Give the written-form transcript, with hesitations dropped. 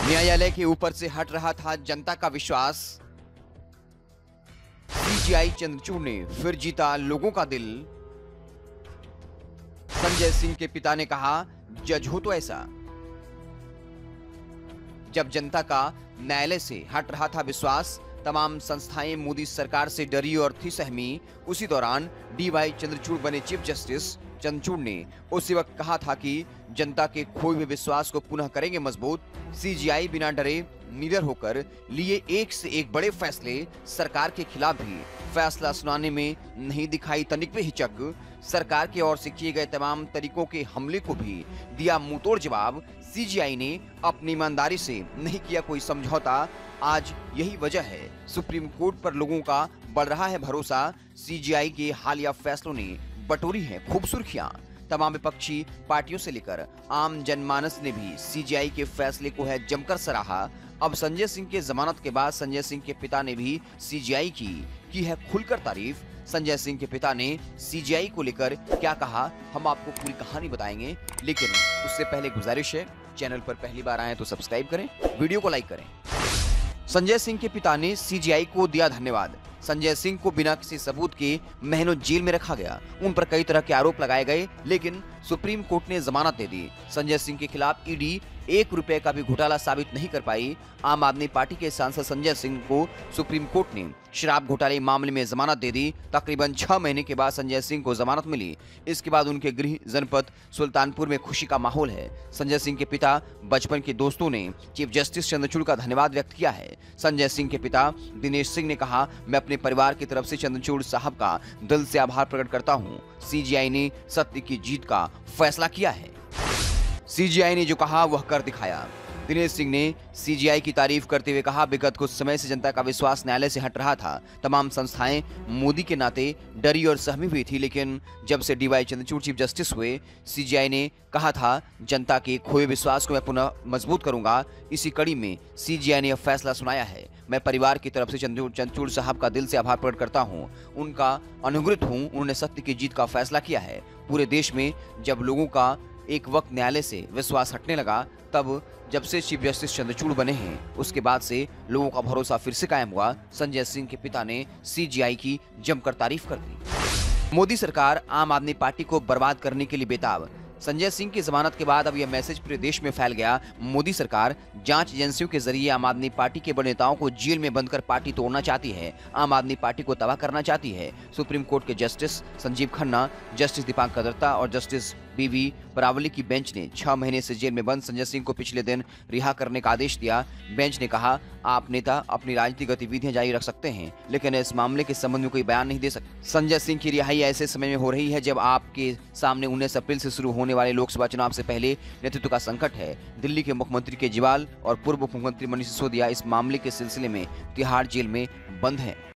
न्यायालय के ऊपर से हट रहा था जनता का विश्वास। सीजीआई चंद्रचूड़ ने फिर जीता लोगों का दिल। संजय सिंह के पिता ने कहा, जज हो तो ऐसा। जब जनता का न्यायालय से हट रहा था विश्वास, तमाम संस्थाएं मोदी सरकार से डरी और थी सहमी। उसी दौरान डीवाई चंद्रचूड़ बने चीफ जस्टिस। चंद्रचूड़ ने उसी वक्त कहा था कि जनता के खोए हुए विश्वास को पुनः करेंगे मजबूत। सीजीआई बिना डरे निडर होकर लिए एक से एक बड़े फैसले। सरकार के खिलाफ भी फैसला सुनाने में नहीं दिखाई तनिक भी हिचक। सरकार की ओर से किए गए तमाम तरीकों के हमले को भी दिया मुंहतोड़ जवाब। सीजीआई ने अपनी ईमानदारी से नहीं किया कोई समझौता। आज यही वजह है सुप्रीम कोर्ट पर लोगों का बढ़ रहा है भरोसा। सीजीआई के हालिया फैसलों ने बटोरी हैं खूब सुर्खियां। तमाम विपक्षी पार्टियों से लेकर आम जनमानस ने भी सीजीआई के फैसले को है जमकर सराहा। अब संजय सिंह के जमानत के बाद संजय सिंह के पिता ने भी सीजीआई की है खुलकर तारीफ। संजय सिंह के पिता ने सीजीआई को लेकर क्या कहा, हम आपको पूरी कहानी बताएंगे, लेकिन उससे पहले गुजारिश है, चैनल पर पहली बार आए तो सब्सक्राइब करें, वीडियो को लाइक करें। संजय सिंह के पिता ने सीजीआई को दिया धन्यवाद। संजय सिंह को बिना किसी सबूत के महीनों जेल में रखा गया। उन पर कई तरह के आरोप लगाए गए, लेकिन सुप्रीम कोर्ट ने जमानत दे दी। संजय सिंह के खिलाफ ईडी 1 रुपए का भी घोटाला साबित नहीं कर पाई। आम आदमी पार्टी के सांसद संजय सिंह को सुप्रीम कोर्ट ने शराब घोटाले मामले में जमानत दे दी। तकरीबन 6 महीने के बाद संजय सिंह को जमानत मिली। इसके बाद उनके गृह जनपद सुल्तानपुर में खुशी का माहौल है। संजय सिंह के पिता बचपन के दोस्तों ने चीफ जस्टिस चंद्रचूड़ का धन्यवाद व्यक्त किया है। संजय सिंह के पिता दिनेश सिंह ने कहा, मैं अपने परिवार की तरफ से चंद्रचूड़ साहब का दिल से आभार प्रकट करता हूं। सीजीआई ने सत्य की जीत का फैसला किया है। सीजीआई ने जो कहा वह कर दिखाया। दिनेश सिंह ने सीजीआई की तारीफ करते हुए कहा, विगत कुछ समय से जनता का विश्वास न्यायालय से हट रहा था। तमाम संस्थाएं मोदी के नाते डरी और सहमी हुई थी, लेकिन जब से डीवाई चंद्रचूड़ चीफ जस्टिस हुए, सीजीआई ने कहा था जनता के खोए विश्वास को मैं पुनः मजबूत करूंगा। इसी कड़ी में सीजीआई ने यह फैसला सुनाया है। मैं परिवार की तरफ से चंद्रचूड़ साहब का दिल से आभार प्रकट करता हूं। उनका अनुग्रहित हूं। उन्होंने सत्य की जीत का फैसला किया है। पूरे देश में जब लोगों का एक वक्त न्यायालय से विश्वास हटने लगा, तब जब से चीफ जस्टिस चंद्रचूड़ बने हैं, उसके बाद से लोगों का भरोसा फिर से कायम हुआ। संजय सिंह के पिता ने सीजीआई की जमकर तारीफ कर दी। मोदी सरकार आम आदमी पार्टी को बर्बाद करने के लिए बेताब। संजय सिंह की जमानत के बाद अब यह मैसेज पूरे देश में फैल गया। मोदी सरकार जांच एजेंसियों के जरिए आम आदमी पार्टी के बड़े नेताओं को जेल में बंद कर पार्टी तोड़ना चाहती है। आम आदमी पार्टी को तबाह करना चाहती है। सुप्रीम कोर्ट के जस्टिस संजीव खन्ना, जस्टिस दीपांकर दत्ता और जस्टिस बीवी परावली की बेंच ने 6 महीने से जेल में बंद संजय सिंह को पिछले दिन रिहा करने का आदेश दिया। बेंच ने कहा, आप नेता अपनी राजनीतिक गतिविधियां जारी रख सकते हैं, लेकिन इस मामले के संबंध में कोई बयान नहीं दे सकते। संजय सिंह की रिहाई ऐसे समय में हो रही है जब आपके सामने 19 अप्रैल से शुरू होने वाले लोकसभा चुनाव से पहले नेतृत्व का संकट है। दिल्ली के मुख्यमंत्री केजरीवाल और पूर्व मुख्यमंत्री मनीष सिसोदिया इस मामले के सिलसिले में तिहाड़ जेल में बंद हैं।